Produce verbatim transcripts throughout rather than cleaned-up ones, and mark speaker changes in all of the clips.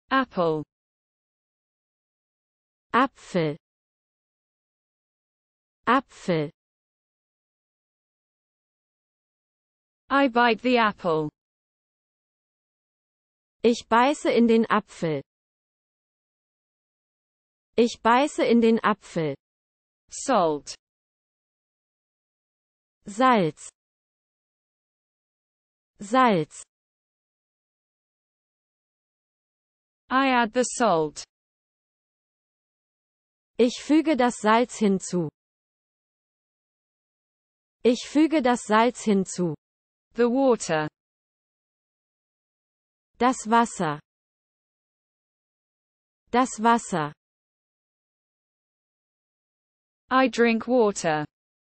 Speaker 1: Apple.
Speaker 2: Apfel. Apfel.
Speaker 1: I bite the apple.
Speaker 2: Ich beiße in den Apfel. Ich beiße in den Apfel.
Speaker 1: Salt.
Speaker 2: Salz. Salz.
Speaker 1: I add the salt.
Speaker 2: Ich füge das Salz hinzu. Ich füge das Salz hinzu.
Speaker 1: The water.
Speaker 2: Das Wasser. Das Wasser.
Speaker 1: I drink water.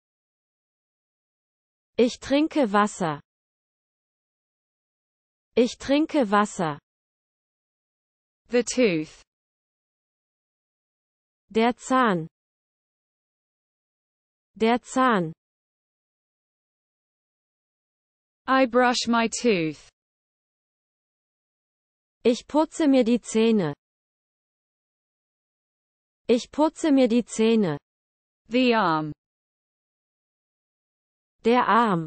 Speaker 2: Ich trinke Wasser. Ich trinke Wasser.
Speaker 1: The tooth.
Speaker 2: Der Zahn. Der Zahn.
Speaker 1: I brush my tooth.
Speaker 2: Ich putze mir die Zähne. Ich putze mir die Zähne.
Speaker 1: The arm.
Speaker 2: Der Arm.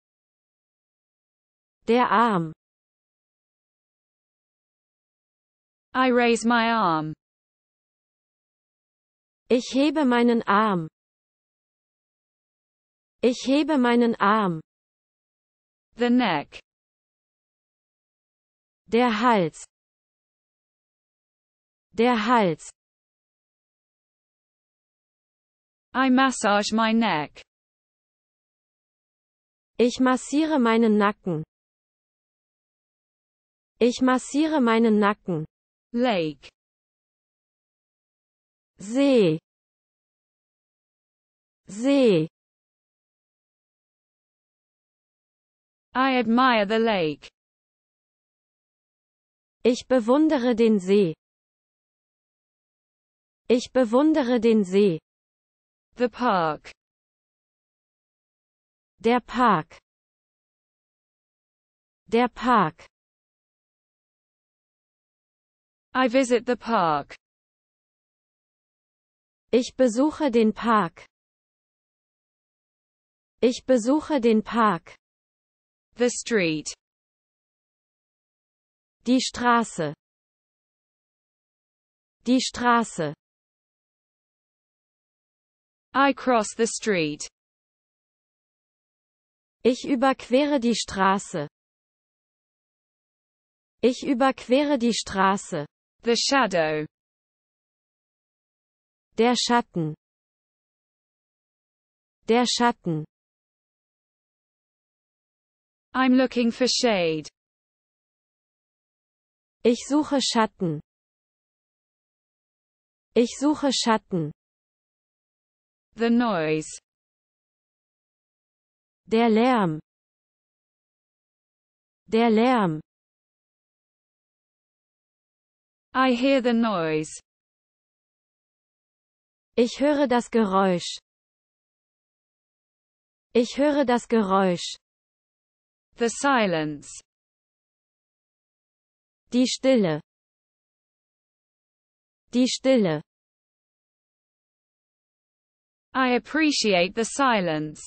Speaker 2: Der Arm.
Speaker 1: I raise my arm.
Speaker 2: Ich hebe meinen Arm. Ich hebe meinen Arm.
Speaker 1: The neck.
Speaker 2: Der Hals. Der Hals.
Speaker 1: I massage my neck.
Speaker 2: Ich massiere meinen Nacken. Ich massiere meinen Nacken.
Speaker 1: Lake.
Speaker 2: See. See.
Speaker 1: I admire the lake.
Speaker 2: Ich bewundere den See. Ich bewundere den See.
Speaker 1: The park.
Speaker 2: Der Park. Der Park.
Speaker 1: I visit the park.
Speaker 2: Ich besuche den Park. Ich besuche den Park.
Speaker 1: The street.
Speaker 2: Die Straße. Die Straße.
Speaker 1: I cross the street.
Speaker 2: Ich überquere die Straße. Ich überquere die Straße.
Speaker 1: The shadow.
Speaker 2: Der Schatten. Der Schatten.
Speaker 1: I'm looking for shade.
Speaker 2: Ich suche Schatten. Ich suche Schatten.
Speaker 1: The noise.
Speaker 2: Der Lärm. Der Lärm.
Speaker 1: I hear the noise.
Speaker 2: Ich höre das Geräusch. Ich höre das Geräusch.
Speaker 1: The silence.
Speaker 2: Die Stille. Die Stille.
Speaker 1: I appreciate the silence.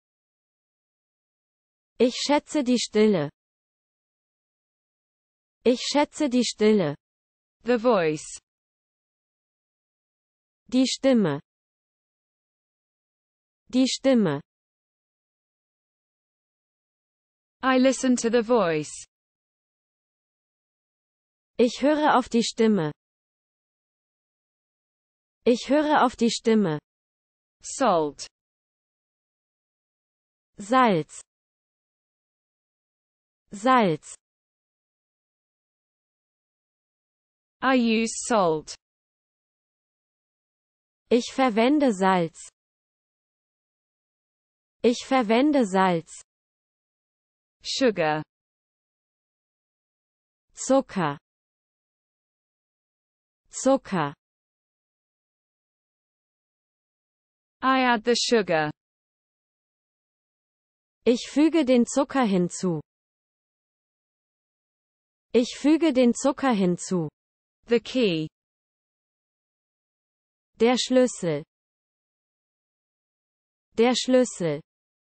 Speaker 2: Ich schätze die Stille. Ich schätze die Stille.
Speaker 1: The voice.
Speaker 2: Die Stimme. Die Stimme.
Speaker 1: I listen to the voice.
Speaker 2: Ich höre auf die Stimme. Ich höre auf die Stimme.
Speaker 1: Salt.
Speaker 2: Salz. Salz.
Speaker 1: I use salt.
Speaker 2: Ich verwende Salz. Ich verwende Salz.
Speaker 1: Sugar.
Speaker 2: Zucker. Zucker.
Speaker 1: I add the sugar.
Speaker 2: Ich füge den Zucker hinzu. Ich füge den Zucker hinzu.
Speaker 1: The key.
Speaker 2: Der Schlüssel. Der Schlüssel.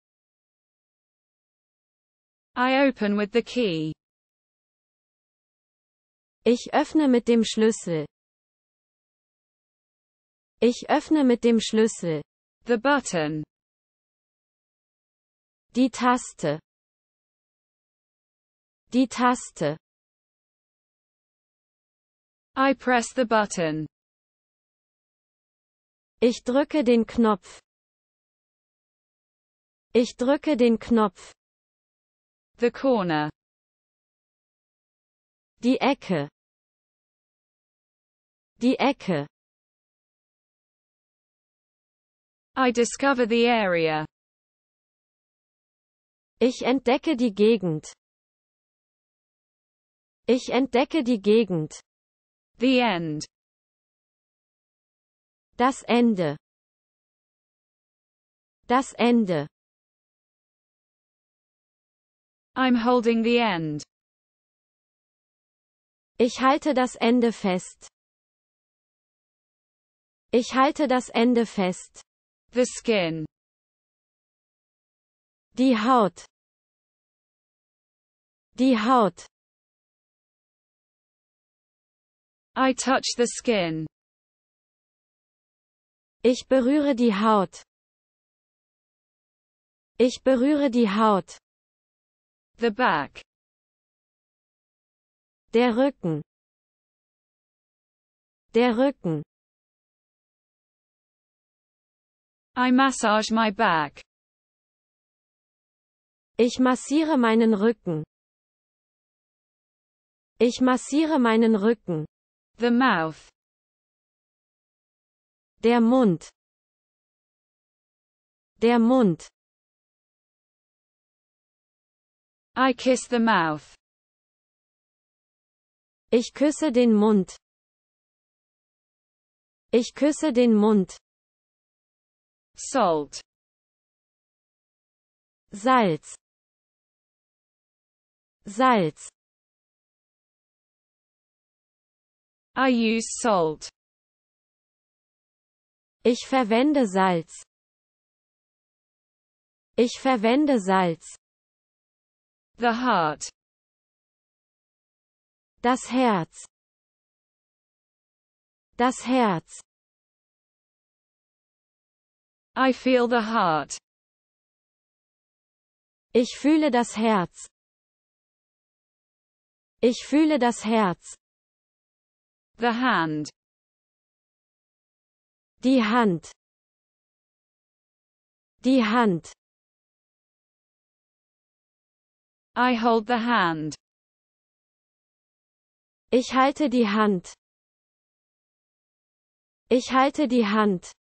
Speaker 1: I open with the key.
Speaker 2: Ich öffne mit dem Schlüssel. Ich öffne mit dem Schlüssel.
Speaker 1: The button.
Speaker 2: Die Taste. Die Taste.
Speaker 1: I press the button.
Speaker 2: Ich drücke den Knopf. Ich drücke den Knopf.
Speaker 1: The corner.
Speaker 2: Die Ecke. Die Ecke.
Speaker 1: I discover the area.
Speaker 2: Ich entdecke die Gegend. Ich entdecke die Gegend.
Speaker 1: The end.
Speaker 2: Das Ende. Das Ende.
Speaker 1: I'm holding the end.
Speaker 2: Ich halte das Ende fest. Ich halte das Ende fest.
Speaker 1: The skin.
Speaker 2: Die Haut. Die Haut.
Speaker 1: I touch the skin.
Speaker 2: Ich berühre die Haut. Ich berühre die Haut.
Speaker 1: The back.
Speaker 2: Der Rücken. Der Rücken.
Speaker 1: I massage my back.
Speaker 2: Ich massiere meinen Rücken. Ich massiere meinen Rücken.
Speaker 1: The mouth.
Speaker 2: Der Mund. Der Mund.
Speaker 1: I kiss the mouth.
Speaker 2: Ich küsse den Mund. Ich küsse den Mund.
Speaker 1: Salt.
Speaker 2: Salz. Salz.
Speaker 1: I use salt.
Speaker 2: Ich verwende Salz. Ich verwende Salz.
Speaker 1: The heart.
Speaker 2: Das Herz. Das Herz.
Speaker 1: I feel the heart.
Speaker 2: Ich fühle das Herz. Ich fühle das Herz.
Speaker 1: The hand.
Speaker 2: Die Hand. Die Hand.
Speaker 1: I hold the hand.
Speaker 2: Ich halte die Hand. Ich halte die Hand.